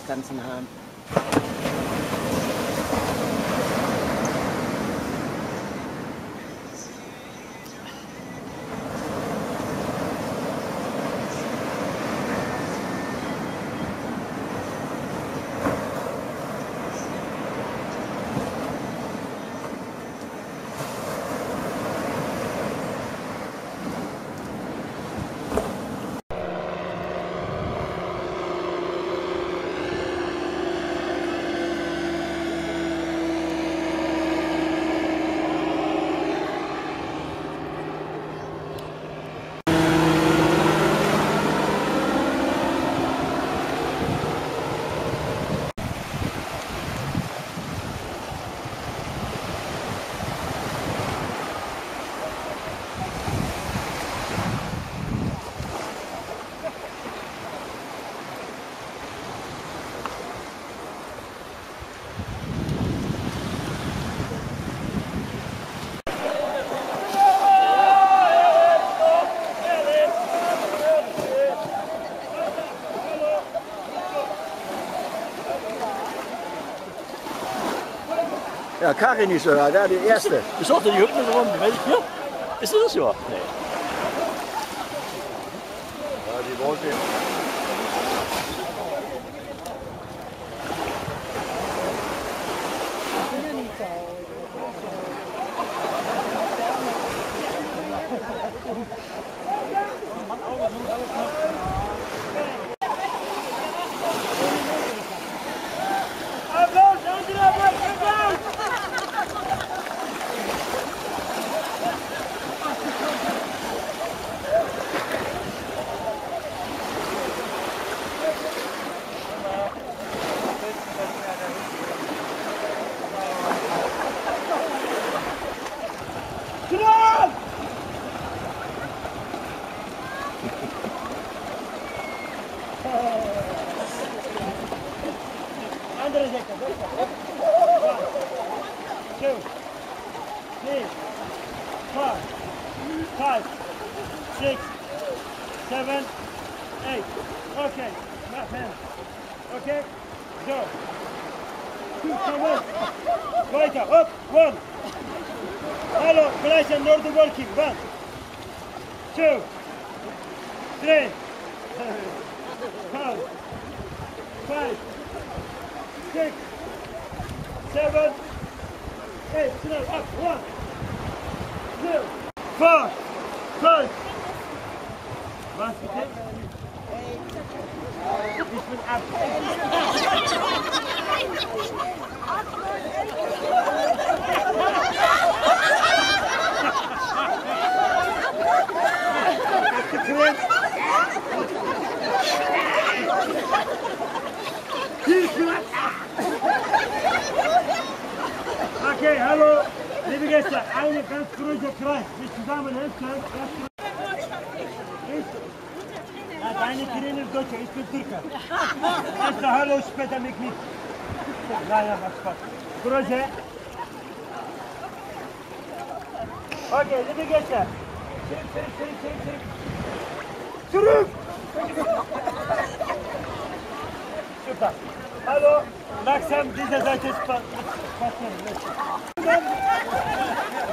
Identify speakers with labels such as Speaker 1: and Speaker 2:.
Speaker 1: Distanzen haben.
Speaker 2: Ja, Karin ist da, die erste.
Speaker 3: Ich sagte, die hüpfen so rum, die weiß ich hier. Ist das ja? Nee.
Speaker 2: Ja, die wollte.
Speaker 4: Andere Seite, weiter. 1, 2, 3, 4, 5, 6, 7, 8. Okay, my hand. Okay, go. 2, come on. Weiter, up, 1. Hallo, gleich ein Nord working. 1, 2, 3, 4, 5, 6, 7, 8, schnell ab, 1, 2, 4, 5. Was bitte? Ich bin ab. Okay, hallo, liebe Gäste, eine ganz ruhige Kreis, nicht zusammenhelfen. Deine Kirin ist Deutsche, ich bin Türke. Erste hallo, später mich nicht. Naja, macht Spaß. Grüße. Okay, liebe Gäste. Zurück! Super. Hallo, langsam, diese Seite ist passieren.